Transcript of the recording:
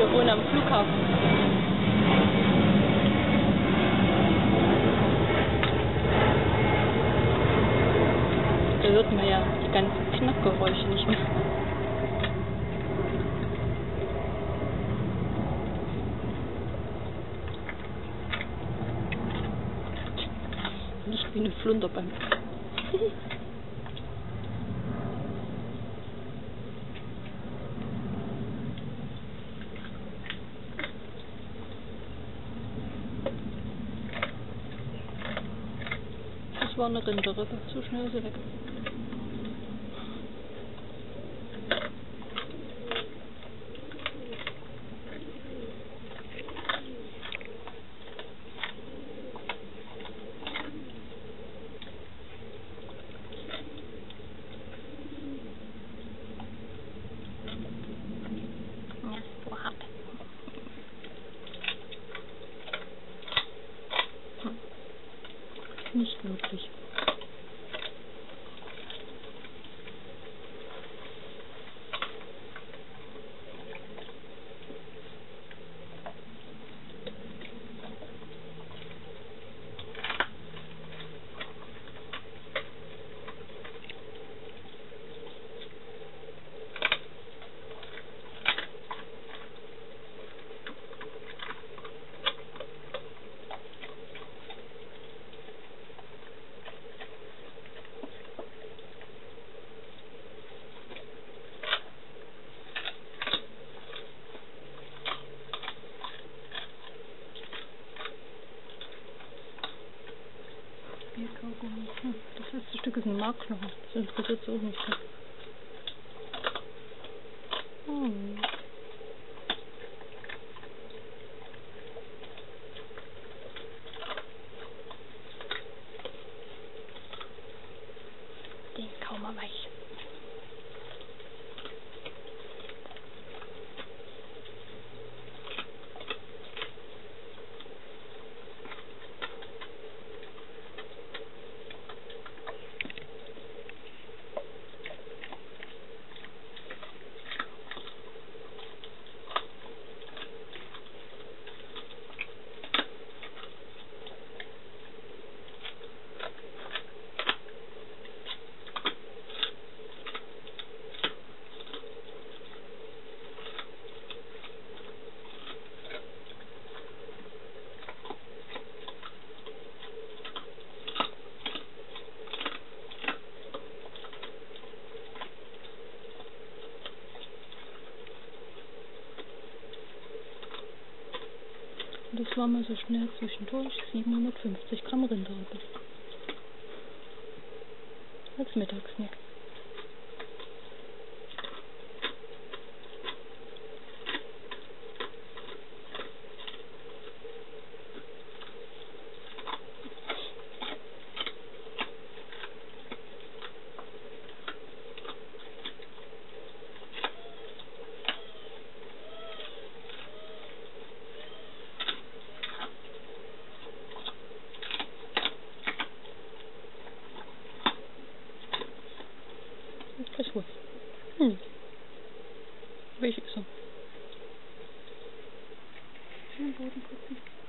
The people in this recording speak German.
Wir wohnen am Flughafen. Da hört man ja die ganzen Knackgeräusche nicht mehr. Nicht wie eine Flunder beim Das war eine Rinderrippe, so schnell ist sie weg. Nicht wirklich. Das letzte Stück ist ein Markknochen. Das interessiert so nicht. Oh. Den kaum mal weich. Das war mal so schnell zwischendurch 750 Gramm Rinderrippe. Als Mittagssnack. Gleich was. Welche ist er? Boden gucken.